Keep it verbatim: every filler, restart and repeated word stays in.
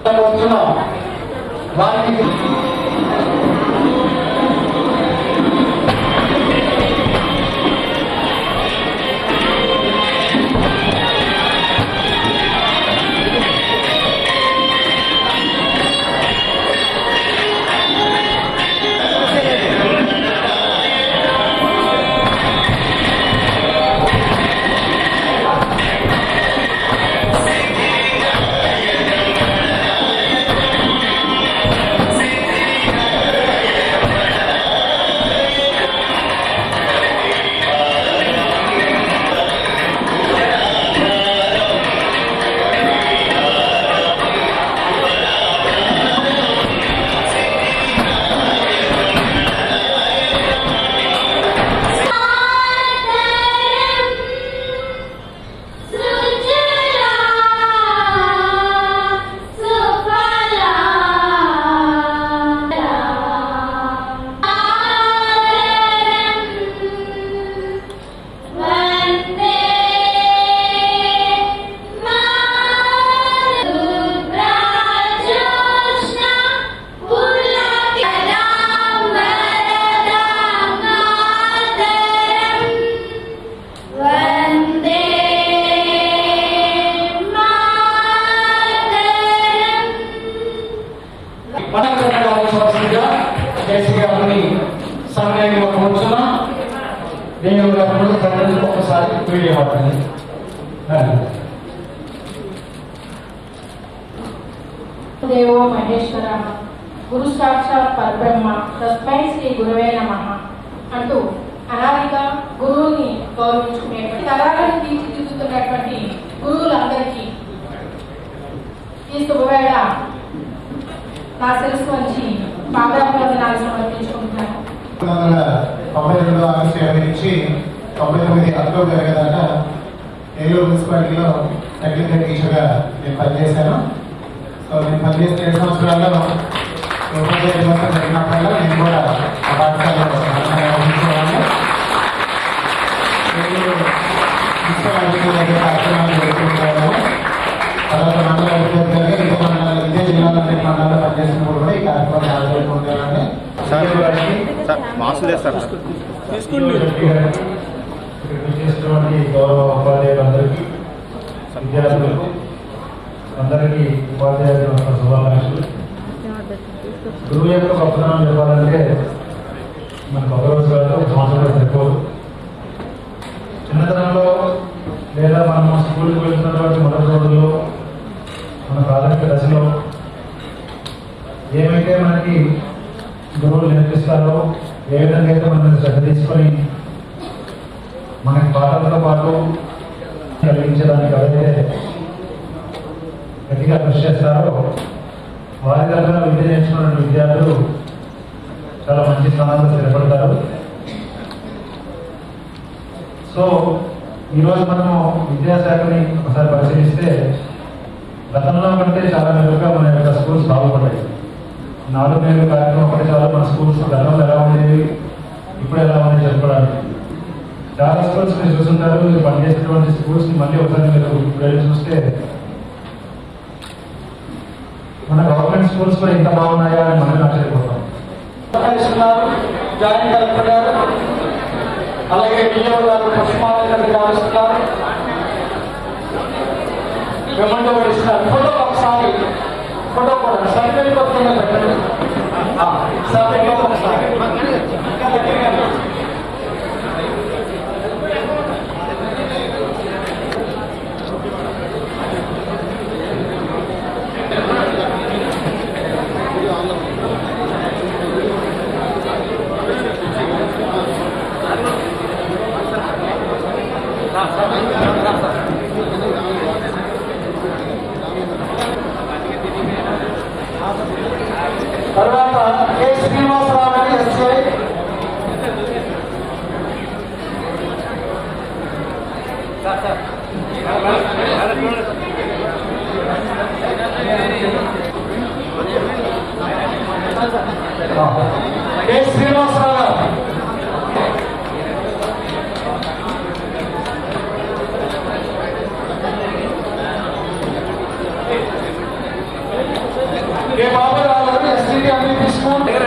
వారికి సమయంలో కూర్చున్నా దేవుడు ఒకసారి వీడియో పడుతుంది. దేవో మహేశ్వర గురు సాక్షాత్ పరబ్రహ్మ తస్మై శ్రీ గురువే నమః అంటూ అనాదిగా గురువుని గౌరవించుకునేటువంటి తరాలను తీర్చిదిద్దుతున్నటువంటి గురువులందరికీ ఈ శుభవేళ నా శిరస్సు వంచి పాదాభివందనాలు సమర్పించుకుంటున్నాను. తొంభై రెండో ఆగస్టు ఇరవై నుంచి తొంభై తొమ్మిది అక్టోబర్ జరిగేదాకా ఏలూరు మున్సిపాలిటీలో టెక్నికల్ టీచర్గా నేను పనిచేశాను. సో నేను పనిచేసిన ఏడు సంవత్సరాల్లో ఉపాధ్యాయ దినోత్సవం జరిగినప్పుడల్లా నేను కూడా ఆ పాఠశాలలో నిర్వహించేవాడిని. ఏలూరు మున్సిపల్ దగ్గర కార్యక్రమాలు జరుగుతుంటాను. తర్వాత మండల విద్యార్థులుగా ఇతర మండలాలు ఇదే జిల్లాలో అన్ని మండలాల్లో పనిచేసినప్పుడు కూడా ఈ కార్యక్రమం పాల్గొంటుంటానండి. గౌరవ ఉపాధ్యాయులందరికీ విద్యార్థులకు అందరికీ ఉపాధ్యాయ దినోత్సవ శుభాకాంక్షలు. గురువు యొక్క గొప్పతనం చెప్పాలంటే మనకు ఒక రోజు కాదు, సంవత్సరాలు సరిపోదు. చిన్నతనంలో లేదా మనం స్కూల్కి వెళ్తున్నటువంటి మొదటి రోజుల్లో మన ప్రాథమిక దశలో ఏమైతే మనకి గురువులు నేర్పిస్తారో, ఏ విధంగా అయితే మనం శ్రద్ధ తీసుకొని మనకి పాఠాలతో పాటు కలిగించడానికి ఎవరైతే గట్టిగా కృషి చేస్తారో వారి తరఫున విద్య నేర్చుకున్న విద్యార్థులు చాలా మంచి స్థానాల్లో స్థిరపడతారు. సో ఈరోజు మనము విద్యాశాఖని ఒకసారి పరిశీలిస్తే గతంలో కంటే చాలా మెరుగ్గా మన యొక్క స్కూల్స్ బాగుపడ్డాయి. నాలుగు నెలల కార్యక్రమం ఒకటి చాలా మన స్కూల్స్ గతంలో ఎలా ఉండేవి, ఇప్పుడు ఎలా ఉన్నాయి చెప్పడానికి. చాలా స్కూల్స్ మీరు చూస్తుంటారు. మీరు పనిచేసినటువంటి స్కూల్స్ ని మళ్ళీ ఒకసారి మీరు వెళ్ళి చూస్తే మన గవర్నమెంట్ స్కూల్స్ కూడా ఇంత బాగున్నాయా అని మనం ఆశ్చర్యపోతాం. అలాగే విజయవాడ గారు పుష్పాలందరూ కాలుస్తున్నారు, వెమంట పడిస్తున్నారు. ఫోటో ఒకసారి ఫోటో కూడా సర్టిఫికేట్ వస్తుందా పెట్టండి. సర్టిఫికేట్ ఒకసారి తర్వాత కె శ్రీనివాసరావు అని ఎస్ఐ, కె శ్రీనివాసరావు గారు. కే బాబురావు గారు ఎస్సీటీ అభివృద్ధి స్కూల్